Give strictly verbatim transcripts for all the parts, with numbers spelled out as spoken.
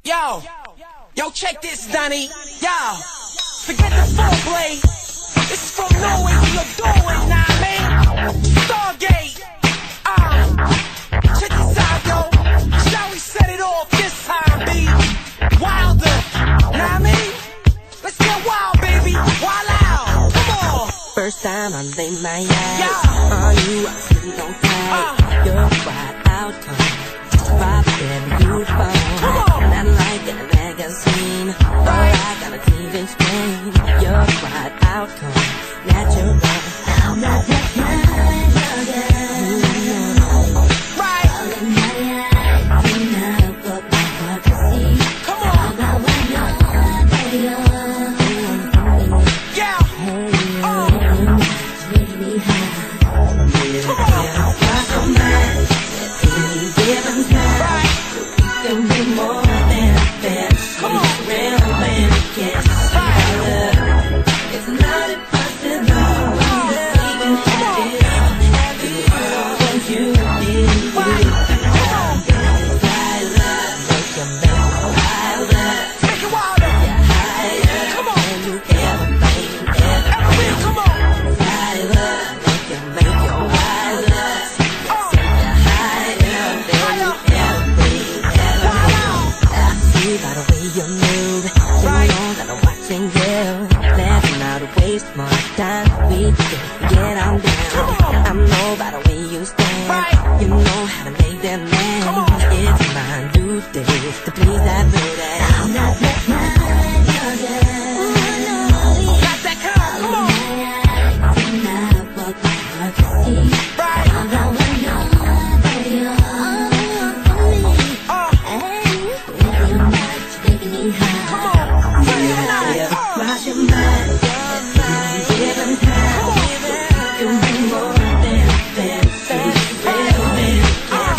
Yo, yo, check this, Donnie. Yo, forget the foreplay. This is from Norway to your doorway, nah, man. Stargate. Um, check this out, yo. Shall we set it off this time, B? Wilder, nah, I mean? Let's get wild, baby. Wild out. Come on. First time I lay my eyes yeah. on you, I really don't care. Uh. You're wide out, Rob and you phone. Not like in a magazine, right. Or like on a T V screen. You're wide out, natural. I'm not that kind of girl. Right. All in my eyes, you know what my heart can see. Come on. I got one young, baby, young. Yeah. Hey, oh. Take me high. Yeah, come on. Rock on mine. At any given time. Right. You can be more than a fan. Come on. Real man, yes. Right. It's not impossible. Even have it all. Have it all. When you did. Right. Come on. High love. Make you make wild love. Make it wilder. Yeah, higher. Come on. Than you ever made. Ever Everybody, come on. high love. Make you make your wild love. Oh. Yeah, higher. Than you ever made. Ever made. I see by the way you move. Right. You know that I'm watching you. Let's not waste more time. We can get on down. Come on. I know by the way you stand. Right. You know how to make them man. Come on. It's my duty to please that booty. I'm not that kind of girl. Got that kind, come on. Not what my heart can see. Right. I got one young, baby, young. Uh, Hey, with your mind, taking me high. come on. Bring it out. Yeah, Uh, cross your mind. Given time. come on. You can be more than a fantasy. Real man, Uh,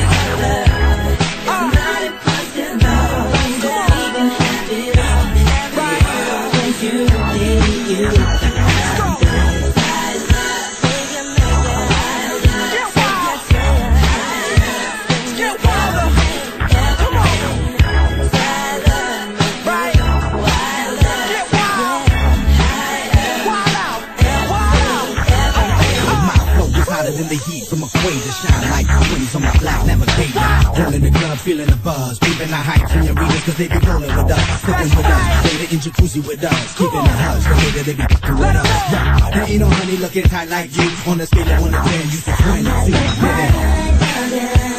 it's not impossible. Even have it all. right. When you did, you Let's go. Get wild. Let's get wilder. Come on. Right. Get wild. Wild out. Wild out. My flow is hotter than the heat from a equator. Shine like wings on my black navigator. Rolling the club, feeling the buzz. Keeping the hype from your readers, cause they be rolling with us. Slipping with us, later in jacuzzi with us. Keeping the hush, the later they be fucking with us. Yeah, there ain't no honey looking tight like you. On the scale of one to ten, you for twenty. See, living.